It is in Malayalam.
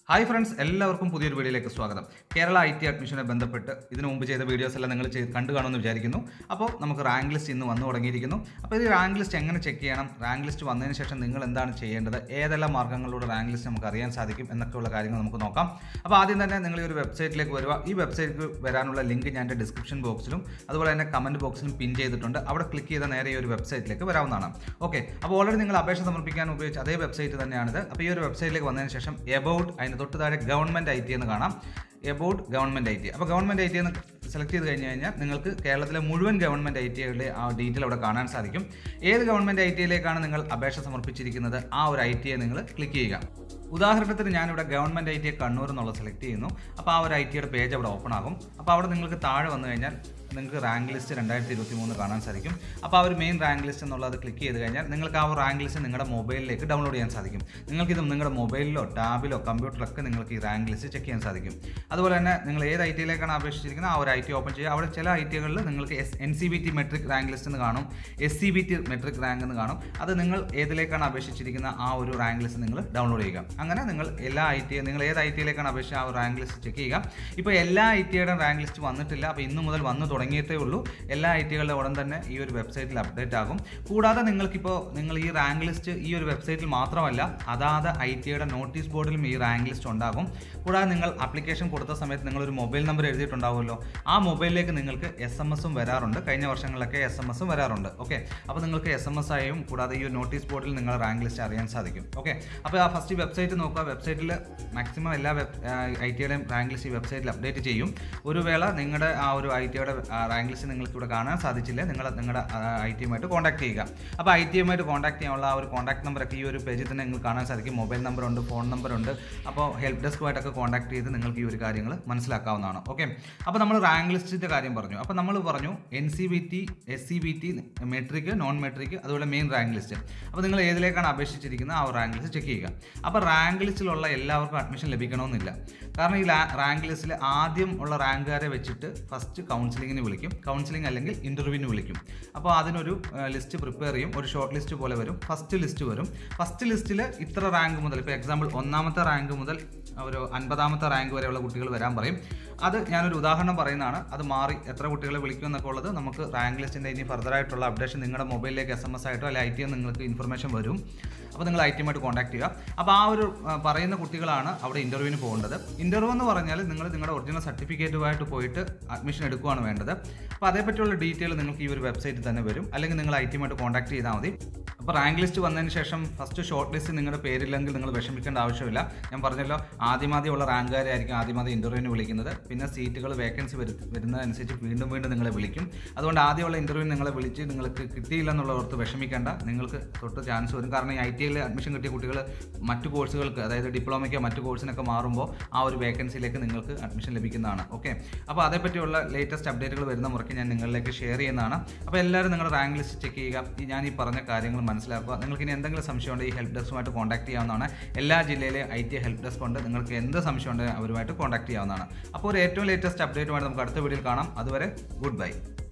Hi friends, എല്ലാവർക്കും പുതിയൊരു വീഡിയോയിലേക്ക് സ്വാഗതം. കേരള ITI അഡ്മിഷനെ ബന്ധപ്പെട്ട് ഇതിനു മുമ്പ് ചെയ്ത വീഡിയോസ് എല്ലാം നിങ്ങൾ കണ്ടു കാണുമെന്ന് വിചാരിക്കുന്നു. അപ്പോൾ നമുക്ക് റാങ്ക് ലിസ്റ്റ് ഇന്ന് വന്നു തുടങ്ങിയിരിക്കുന്നു. അപ്പോൾ ഈ റാങ്ക് ലിസ്റ്റ് എങ്ങനെ ചെക്ക് ചെയ്യണം, റാങ്ക് ലിസ്റ്റ് വന്നതിന് ശേഷം നിങ്ങൾ എന്താണ് ചെയ്യേണ്ടത്, ഏതെല്ലാം മാർഗ്ഗങ്ങളിലൂടെ റാങ്ക് ലിസ്റ്റ് നമുക്ക് അറിയാൻ സാധിക്കും എന്നൊക്കെയുള്ള കാര്യങ്ങൾ നമുക്ക് നോക്കാം. അപ്പോൾ ആദ്യം തന്നെ നിങ്ങൾ ഈ ഒരു വെബ്സൈറ്റിലേക്ക് വരിക. ഈ വെബ്സൈറ്റിലേക്ക് വരാനുള്ള ലിങ്ക് ഞാൻ എൻ്റെ ഡിസ്ക്രിപ്ഷൻ ബോക്സിലും അതുപോലെ തന്നെ കമൻറ്റ് ബോക്സിലും പിൻ ചെയ്തിട്ടുണ്ട്. അവിടെ ക്ലിക്ക് ചെയ്ത നേരെ ഈ ഒരു വെബ്സൈറ്റിലേക്ക് വരാവുന്നതാണ്. ഓക്കെ, അപ്പോൾ ഓൾറെഡി നിങ്ങൾ അപേക്ഷ സമർപ്പിക്കാൻ ഉപയോഗിച്ച അതേ വെബ്സൈറ്റ് തന്നെയാണിത്. അപ്പോൾ ഈ ഒരു വെബ്സൈറ്റിലേക്ക് വന്നതിന് ശേഷം എബൌട്ട് തൊട്ട് താഴെ ഗവൺമെൻറ് IT എന്ന് കാണാം. About government IT. അപ്പോൾ ഗവൺമെൻറ് IT എന്ന് സെലക്ട് ചെയ്ത് കഴിഞ്ഞാൽ നിങ്ങൾക്ക് കേരളത്തിലെ മുഴുവൻ ഗവൺമെൻറ് ITIയുടെ ആ ഡീറ്റെയിൽ അവിടെ കാണാൻ സാധിക്കും. ഏത് ഗവൺമെൻറ് ITIയിലേക്കാണ് നിങ്ങൾ അപേക്ഷ സമർപ്പിച്ചിരിക്കുന്നത് ആ ഒരു ITI നിങ്ങൾ ക്ലിക്ക് ചെയ്യുക. ഉദാഹരണത്തിന് ഞാനിവിടെ ഗവൺമെൻറ് ITI കണ്ണൂർ എന്നുള്ളത് സെലക്ട് ചെയ്യുന്നു. അപ്പോൾ ആ ഒരു ITIയുടെ പേജ് അവിടെ ഓപ്പൺ ആകും. അപ്പോൾ അവിടെ നിങ്ങൾക്ക് താഴെ വന്നു കഴിഞ്ഞാൽ നിങ്ങൾക്ക് റാങ്ക് ലിസ്റ്റ് 2023 കാണാൻ സാധിക്കും. അപ്പോൾ ആ ഒരു മെയിൻ റാങ്ക് ലിസ്റ്റ് എന്നുള്ളത് ക്ലിക്ക് ചെയ്ത് കഴിഞ്ഞാൽ നിങ്ങൾക്ക് ആ ഒരു റാങ്ക് ലിസ്റ്റ് നിങ്ങളുടെ മൊബൈലിലേക്ക് ഡൗൺലോഡ് ചെയ്യാൻ സാധിക്കും. നിങ്ങൾക്കിത് നിങ്ങളുടെ മൊബൈലിലോ ടാബിലോ കമ്പ്യൂട്ടറിലൊക്കെ നിങ്ങൾക്ക് ഈ റാങ്ക് ലിസ്റ്റ് ചെക്ക് ചെയ്യാൻ സാധിക്കും. അതുപോലെ തന്നെ നിങ്ങൾ ഏത് ITIയിലേക്കാണ് അപേക്ഷിച്ചിരിക്കുന്നത് ആ ഒരു IT ഓപ്പൺ ചെയ്യുക. അവിടെ ചില ITIകളിൽ നിങ്ങൾക്ക് NCVT മെട്രിക് റാങ്ക് ലിസ്റ്റ് എന്ന് കാണും, SCVT മെട്രിക് റാങ്ക് എന്ന് കാണും. അത് നിങ്ങൾ ഏതിലേക്കാണ് അപേക്ഷിച്ചിരിക്കുന്ന ആ ഒരു റാങ്ക് ലിസ്റ്റ് നിങ്ങൾ ഡൗൺലോഡ് ചെയ്യുക. അങ്ങനെ നിങ്ങൾ എല്ലാ നിങ്ങൾ ഏത് ITIയിലേക്കാണ് അപേക്ഷിച്ച ആ ഒരു റാങ്ക് ലിസ്റ്റ് ചെക്ക് ചെയ്യുക. ഇപ്പോൾ എല്ലാ ITIയുടെ റാങ്ക് ലിസ്റ്റ് വന്നിട്ടില്ല. അപ്പോൾ ഇന്നു മുതൽ വന്നു തുടങ്ങിയിട്ടേ ഉള്ളൂ. എല്ലാ ITIകളുടെ ഉടൻ തന്നെ ഈ ഒരു വെബ്സൈറ്റിൽ അപ്ഡേറ്റ് ആകും. കൂടാതെ നിങ്ങൾ ഈ റാങ്ക് ലിസ്റ്റ് ഈ ഒരു വെബ്സൈറ്റിൽ മാത്രമല്ല അതാത് ITIയുടെ നോട്ടീസ് ബോർഡിലും ഈ റാങ്ക് ലിസ്റ്റ് ഉണ്ടാകും. കൂടാതെ നിങ്ങൾ ആപ്ലിക്കേഷൻ കൊടുത്ത സമയത്ത് നിങ്ങളൊരു മൊബൈൽ നമ്പർ എഴുതിയിട്ടുണ്ടാവുമല്ലോ, ആ മൊബൈലിലേക്ക് നിങ്ങൾക്ക് SMS വരാറുണ്ട്. കഴിഞ്ഞ വർഷങ്ങളിലൊക്കെ SMS വരാറുണ്ട്. ഓക്കെ, അപ്പോൾ നിങ്ങൾക്ക് SMS ആയും കൂടാതെ ഈ ഒരു നോട്ടീസ് ബോർഡിൽ നിങ്ങൾ റാങ്ക് ലിസ്റ്റ് അറിയാൻ സാധിക്കും. ഓക്കെ, അപ്പോൾ ആ ഫസ്റ്റ് വെബ്സൈറ്റ് നോക്കുക. വെബ്സൈറ്റിൽ മാക്സിമം എല്ലാ ITIയുടെയും റാങ്ക് ലിസ്റ്റ് ഈ വെബ്സൈറ്റിൽ അപ്ഡേറ്റ് ചെയ്യും. ഒരു വേള നിങ്ങളുടെ ആ ഒരു ITIയുടെ റാങ്ക് ലിസ്റ്റ് നിങ്ങൾക്ക് ഇവിടെ കാണാൻ സാധിച്ചില്ല, നിങ്ങളുടെ ITIയുമായിട്ട് കോൺടാക്ട് ചെയ്യുക. അപ്പോൾ ITIയുമായിട്ട് കോൺടാക്ട് ചെയ്യാനുള്ള ആ ഒരു കോൺടാക്ട് നമ്പറൊക്കെ ഈ ഒരു പേജിൽ തന്നെ നിങ്ങൾക്ക് കാണാൻ സാധിക്കും. മൊബൈൽ നമ്പറുണ്ട്, ഫോൺ നമ്പറുണ്ട്. അപ്പോൾ ഹെൽപ്പ് ഡെസ്കുമായിട്ടൊക്കെ കോൺടാക്ട് ചെയ്ത് നിങ്ങൾക്ക് ഈ ഒരു കാര്യങ്ങൾ മനസ്സിലാക്കാവുന്നതാണ്. ഓക്കെ, അപ്പോൾ നമ്മൾ റാങ്ക് ലിസ്റ്റിൻ്റെ കാര്യം പറഞ്ഞു. അപ്പോൾ നമ്മൾ പറഞ്ഞു NCVT, SCVT metric, non metric, അതുപോലെ മെയിൻ റാങ്ക് ലിസ്റ്റ്. അപ്പോൾ നിങ്ങൾ ഏതിലേക്കാണ് അപേക്ഷിച്ചിരിക്കുന്നത് ആ ഒരു റാങ്ക് ലിസ്റ്റ് ചെക്ക് ചെയ്യുക. അപ്പോൾ റാങ്ക് ലിസ്റ്റിലുള്ള എല്ലാവർക്കും അഡ്മിഷൻ ലഭിക്കണമെന്നില്ല. കാരണം ഈ റാങ്ക് ലിസ്റ്റിൽ ആദ്യം ഉള്ള റാങ്കുകാരെ വെച്ചിട്ട് ഫസ്റ്റ് കൗൺസിലിങ്ങിന് വിളിക്കും, കൗൺസിലിംഗ് അല്ലെങ്കിൽ ഇൻ്റർവ്യൂവിന് വിളിക്കും. അപ്പോൾ അതിനൊരു ലിസ്റ്റ് പ്രിപ്പയർ ചെയ്യും. ഒരു ഷോർട്ട് ലിസ്റ്റ് പോലെ വരും, ഫസ്റ്റ് ലിസ്റ്റ് വരും. ഫസ്റ്റ് ലിസ്റ്റിൽ ഇത്ര റാങ്ക് മുതൽ, ഇപ്പോൾ എക്സാമ്പിൾ 1ാമത്തെ റാങ്ക് മുതൽ ഒരു 50ാമത്തെ റാങ്ക് വരെയുള്ള കുട്ടികൾ വരാൻ പറയും. അത് ഞാനൊരു ഉദാഹരണം പറയുന്നതാണ്. അത് മാറി എത്ര കുട്ടികളെ വിളിക്കും എന്നൊക്കെ ഉള്ളത് നമുക്ക് റാങ്ക് ലിസ്റ്റിൻ്റെ ഇനി ഫർദറായിട്ടുള്ള അപ്ഡേഷൻ നിങ്ങളുടെ മൊബൈലിലേക്ക് SMS ആയിട്ടോ അല്ലെങ്കിൽ ITI നിങ്ങൾക്ക് ഇൻഫർമേഷൻ വരും. അപ്പോൾ നിങ്ങൾ ITIയുമായിട്ട് കോൺടാക്ട് ചെയ്യുക. അപ്പോൾ ആ ഒരു പറയുന്ന കുട്ടികളാണ് അവിടെ ഇൻ്റർവ്യൂവിന് പോകേണ്ടത്. ഇൻ്റർവ്യൂ എന്ന് പറഞ്ഞാൽ നിങ്ങൾ നിങ്ങളുടെ ഒറിജിനൽ സർട്ടിഫിക്കറ്റുമായിട്ട് പോയിട്ട് അഡ്മിഷൻ എടുക്കുകയാണ് വേണ്ടത്. അപ്പോൾ അതേപറ്റിയുള്ള ഡീറ്റെയിൽ നിങ്ങൾക്ക് ഈ ഒരു വെബ്സൈറ്റിൽ തന്നെ വരും, അല്ലെങ്കിൽ നിങ്ങൾ ITIയുമായിട്ട് കോൺടാക്ട് ചെയ്താൽ മതി. അപ്പോൾ റാങ്ക് ലിസ്റ്റ് വന്നതിന് ശേഷം ഫസ്റ്റ് ഷോർട്ട് ലിസ്റ്റ് നിങ്ങളുടെ പേരില്ലെങ്കിൽ നിങ്ങൾ വിഷമിക്കേണ്ട ആവശ്യമില്ല. ഞാൻ പറഞ്ഞല്ലോ, ആദ്യമാദ്യമുള്ള റാങ്കുകാരെ ആയിരിക്കും ആദ്യം ഇൻ്റർവ്യൂവിന് വിളിക്കുന്നത്. പിന്നെ സീറ്റുകൾ വേക്കൻസി വരുന്നതനുസരിച്ച് വീണ്ടും നിങ്ങളെ വിളിക്കും. അതുകൊണ്ട് ആദ്യമുള്ള ഇൻ്റർവ്യൂ നിങ്ങളെ വിളിച്ച് നിങ്ങൾക്ക് കിട്ടിയില്ല എന്നുള്ളവർക്ക് വിഷമിക്കേണ്ട, നിങ്ങൾക്ക് തൊട്ട് ചാൻസ് വരും. കാരണം ഈ ITIയിൽ അഡ്മിഷൻ കിട്ടിയ കുട്ടികൾ മറ്റു കോഴ്സുകൾക്ക്, അതായത് ഡിപ്ലോമയ്ക്കോ മറ്റു കോഴ്സിനൊക്കെ മാറുമ്പോൾ ആ ഒരു വേക്കൻസിയിലേക്ക് നിങ്ങൾക്ക് അഡ്മിഷൻ ലഭിക്കുന്നതാണ്. ഓക്കെ, അപ്പോൾ അതേപറ്റിയുള്ള ലേറ്റസ്റ്റ് അപ്ഡേറ്റുകൾ വരുന്ന മുറയ്ക്ക് ഞാൻ നിങ്ങളിലേക്ക് ഷെയർ ചെയ്യുന്നതാണ്. അപ്പോൾ എല്ലാവരും നിങ്ങളുടെ റാങ്ക് ലിസ്റ്റ് ചെക്ക് ചെയ്യുക. ഞാൻ ഈ പറഞ്ഞ കാര്യങ്ങൾ മനസ്സിലാക്കുക. നിങ്ങൾക്ക് ഇനി എന്തെങ്കിലും സംശയമുണ്ടെങ്കിൽ ഈ ഹെൽപ്പ് ഡെസ്കുമായിട്ട് കോൺടാക്ട് ചെയ്യാവുന്നതാണ്. എല്ലാ ജില്ലയിലെയും ITI ഹെൽപ്പ് ഡെസ്ക് ഉണ്ട്. നിങ്ങൾക്ക് എന്ത് സംശയം ഉണ്ടെങ്കിൽ അവരുമായിട്ട് കോൺടാക്ട് ചെയ്യാവുന്നതാണ്. അപ്പോൾ ഒരു ഏറ്റവും ലേറ്റസ്റ്റ് അപ്ഡേറ്റുമായിട്ട് നമുക്ക് അടുത്ത വീഡിയോയിൽ കാണാം. അതുവരെ ഗുഡ് ബൈ.